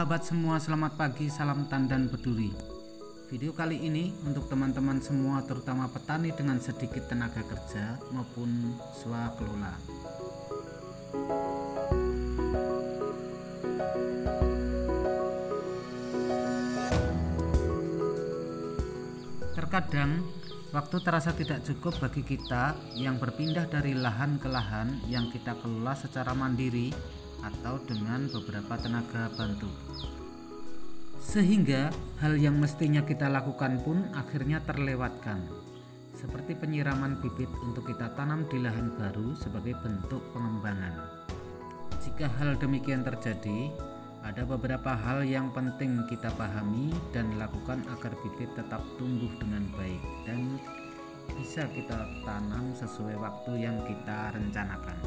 sahabat semua, selamat pagi, salam tandan berduri. Video kali ini untuk teman-teman semua, terutama petani dengan sedikit tenaga kerja maupun swakelola. Terkadang waktu terasa tidak cukup bagi kita yang berpindah dari lahan ke lahan yang kita kelola secara mandiri atau dengan beberapa tenaga bantu, sehingga hal yang mestinya kita lakukan pun akhirnya terlewatkan, seperti penyiraman bibit untuk kita tanam di lahan baru sebagai bentuk pengembangan. Jika hal demikian terjadi, ada beberapa hal yang penting kita pahami dan lakukan agar bibit tetap tumbuh dengan baik dan bisa kita tanam sesuai waktu yang kita rencanakan.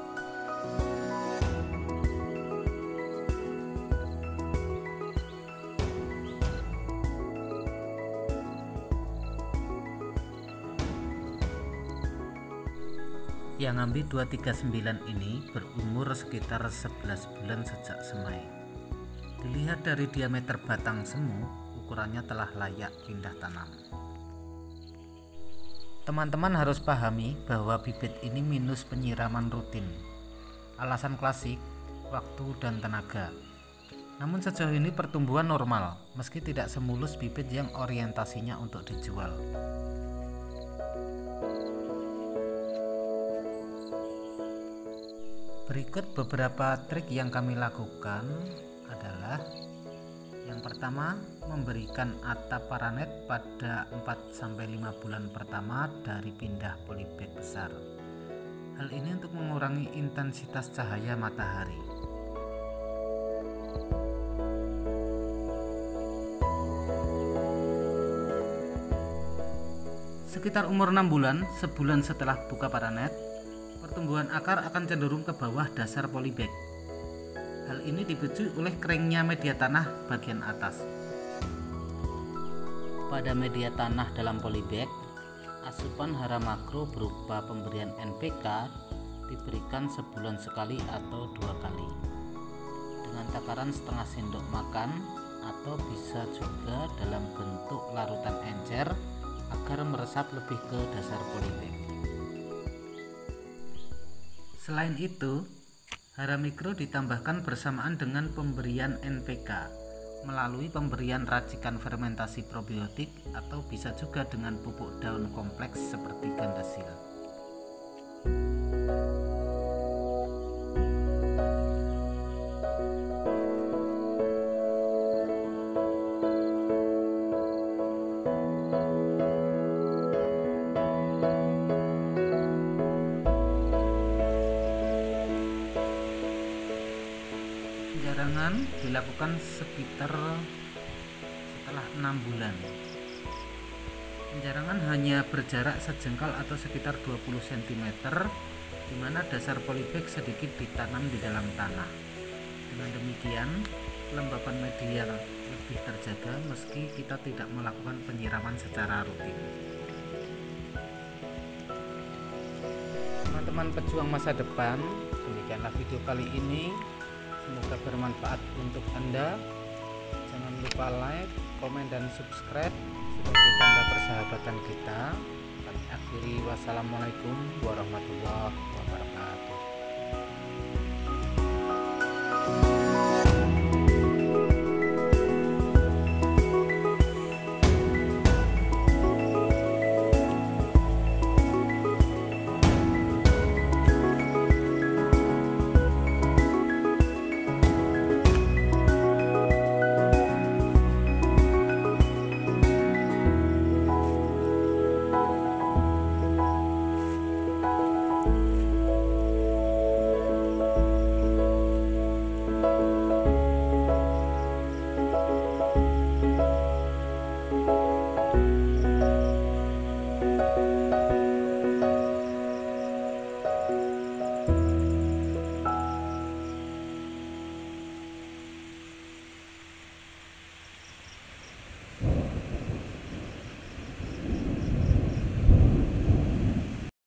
Yang ambil 239 ini berumur sekitar 11 bulan sejak semai. Dilihat dari diameter batang semu, ukurannya telah layak pindah tanam. Teman-teman harus pahami bahwa bibit ini minus penyiraman rutin. Alasan klasik, waktu dan tenaga. Namun sejauh ini pertumbuhan normal, meski tidak semulus bibit yang orientasinya untuk dijual. Berikut beberapa trik yang kami lakukan adalah: yang pertama, memberikan atap paranet pada 4-5 bulan pertama dari pindah polybag besar. Hal ini untuk mengurangi intensitas cahaya matahari. Sekitar umur 6 bulan, sebulan setelah buka paranet, pertumbuhan akar akan cenderung ke bawah dasar polybag. Hal ini dipicu oleh keringnya media tanah bagian atas. Pada media tanah dalam polybag, asupan hara makro berupa pemberian NPK diberikan sebulan sekali atau 2 kali dengan takaran setengah sendok makan, atau bisa juga dalam bentuk larutan encer agar meresap lebih ke dasar polybag. Selain itu, hara mikro ditambahkan bersamaan dengan pemberian NPK melalui pemberian racikan fermentasi probiotik, atau bisa juga dengan pupuk daun kompleks seperti Gandasil. Penjarangan dilakukan sekitar setelah 6 bulan. Penjarangan hanya berjarak sejengkal atau sekitar 20 cm, di mana dasar polybag sedikit ditanam di dalam tanah. Dengan demikian, kelembapan media lebih terjaga meski kita tidak melakukan penyiraman secara rutin. Teman-teman pejuang masa depan, demikianlah video kali ini. Semoga bermanfaat untuk Anda. Jangan lupa like, komen, dan subscribe sebagai tanda persahabatan kita. Kami akhiri, wassalamualaikum warahmatullahi wabarakatuh.